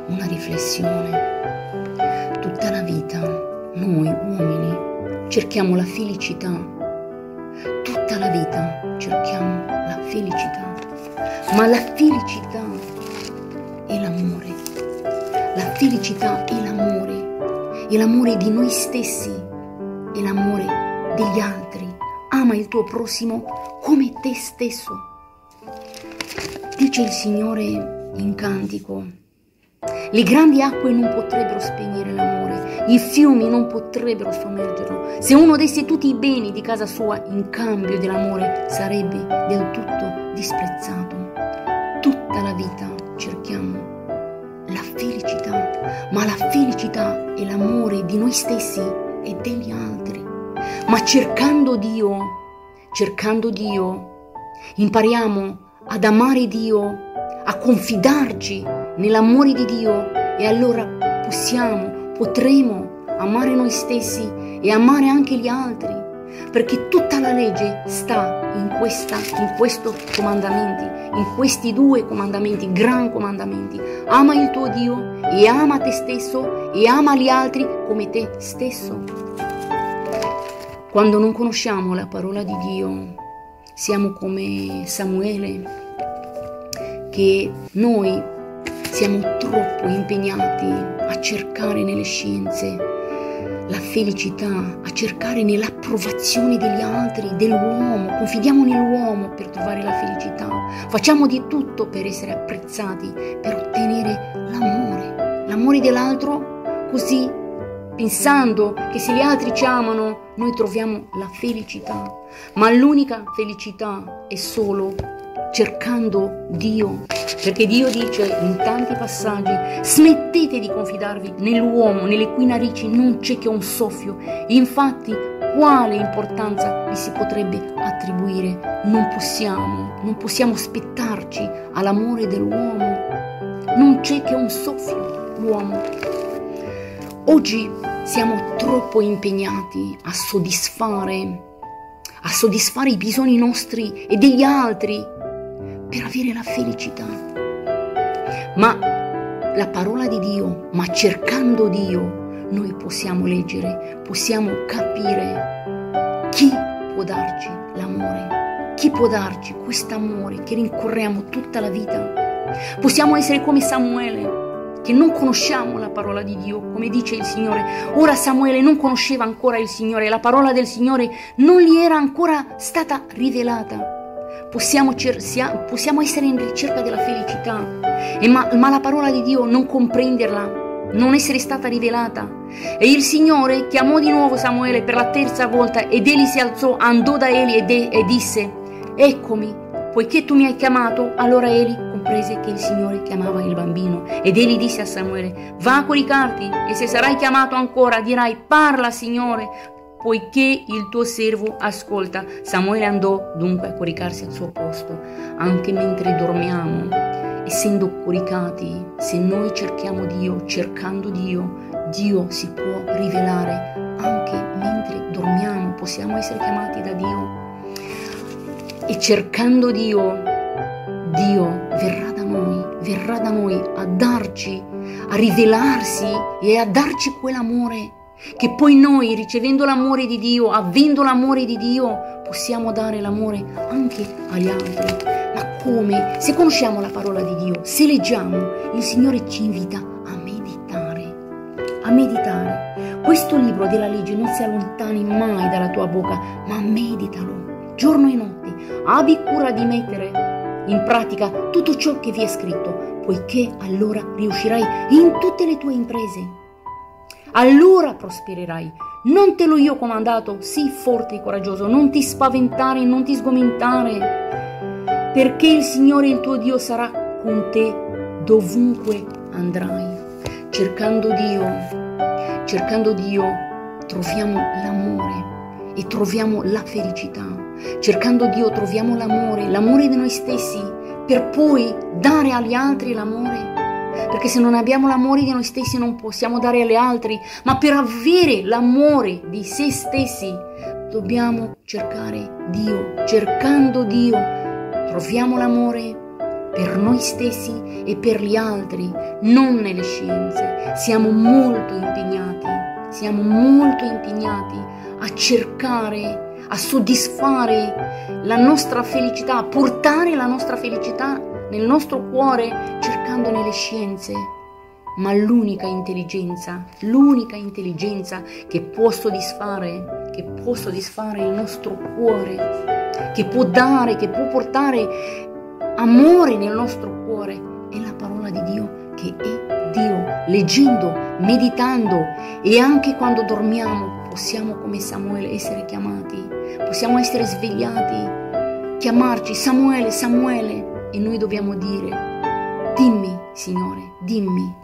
una riflessione. Tutta la vita noi uomini cerchiamo la felicità. Tutta la vita cerchiamo la felicità. Ma la felicità è l'amore. La felicità è l'amore. È l'amore di noi stessi. È l'amore degli altri. Ama il tuo prossimo come te stesso. Dice il Signore in Cantico: le grandi acque non potrebbero spegnere l'amore, i fiumi non potrebbero sommergerlo. Se uno desse tutti i beni di casa sua in cambio dell'amore, sarebbe del tutto disprezzato. Tutta la vita cerchiamo la felicità, ma la felicità è l'amore di noi stessi e degli altri. Ma cercando Dio, impariamo ad amare Dio, a confidarci nell'amore di Dio, e allora potremo amare noi stessi e amare anche gli altri, perché tutta la legge sta in questo comandamenti, in questi due comandamenti, gran comandamenti. Ama il tuo Dio e ama te stesso e ama gli altri come te stesso. Quando non conosciamo la parola di Dio, siamo come Samuele, che noi siamo troppo impegnati a cercare nelle scienze la felicità, a cercare nell'approvazione degli altri, dell'uomo. Confidiamo nell'uomo per trovare la felicità. Facciamo di tutto per essere apprezzati, per ottenere l'amore dell'altro, così pensando che se gli altri ci amano noi troviamo la felicità. Ma l'unica felicità è solo cercando Dio, perché Dio dice in tanti passaggi: smettete di confidarvi nell'uomo, nelle cui narici non c'è che un soffio. Infatti quale importanza gli si potrebbe attribuire? Non possiamo aspettarci all'amore dell'uomo. Non c'è che un soffio l'uomo. Oggi siamo troppo impegnati a soddisfare i bisogni nostri e degli altri per avere la felicità. Ma la parola di Dio, ma cercando Dio, noi possiamo leggere, possiamo capire chi può darci l'amore, chi può darci quest'amore che rincorriamo tutta la vita. Possiamo essere come Samuele, che non conosciamo la parola di Dio, come dice il Signore. Ora Samuele non conosceva ancora il Signore, la parola del Signore non gli era ancora stata rivelata. Possiamo essere in ricerca della felicità, ma la parola di Dio non comprenderla, non essere stata rivelata. E il Signore chiamò di nuovo Samuele per la terza volta, ed egli si alzò, andò da Eli e disse: eccomi, poiché tu mi hai chiamato. Allora Eli comprese che il Signore chiamava il bambino, ed egli disse a Samuele: va a coricarti, e se sarai chiamato ancora dirai: parla, Signore, poiché il tuo servo ascolta. Samuele andò dunque a coricarsi al suo posto. Anche mentre dormiamo, essendo coricati, se noi cerchiamo Dio, cercando Dio si può rivelare. Anche mentre dormiamo possiamo essere chiamati da Dio, e cercando Dio verrà da noi a darci, a rivelarsi e a darci quell'amore che poi noi, ricevendo l'amore di Dio, avendo l'amore di Dio, possiamo dare l'amore anche agli altri. Ma come? Se conosciamo la parola di Dio, se leggiamo, il Signore ci invita a meditare. Questo libro della legge non si allontani mai dalla tua bocca, ma meditalo giorno e notte. Abbi cura di mettere in pratica tutto ciò che vi è scritto, poiché allora riuscirai in tutte le tue imprese. Allora prospererai. Non te l'ho io comandato? Sii forte e coraggioso, non ti spaventare, non ti sgomentare, perché il Signore il tuo Dio sarà con te dovunque andrai. Cercando Dio troviamo l'amore e troviamo la felicità. Cercando Dio troviamo l'amore di noi stessi, per poi dare agli altri l'amore. Perché se non abbiamo l'amore di noi stessi non possiamo dare agli altri, ma per avere l'amore di se stessi dobbiamo cercare Dio. Cercando Dio troviamo l'amore, per noi stessi e per gli altri, non nelle scienze. Siamo molto impegnati a cercare, a soddisfare la nostra felicità, a portare la nostra felicità nel nostro cuore cercando nelle scienze. Ma l'unica intelligenza che può soddisfare il nostro cuore, che può dare, che può portare amore nel nostro cuore, è la parola di Dio, che è Dio. Leggendo, meditando, e anche quando dormiamo possiamo, come Samuele, essere chiamati, possiamo essere svegliati, chiamarci Samuele, Samuele, e noi dobbiamo dire: dimmi, Signore, dimmi.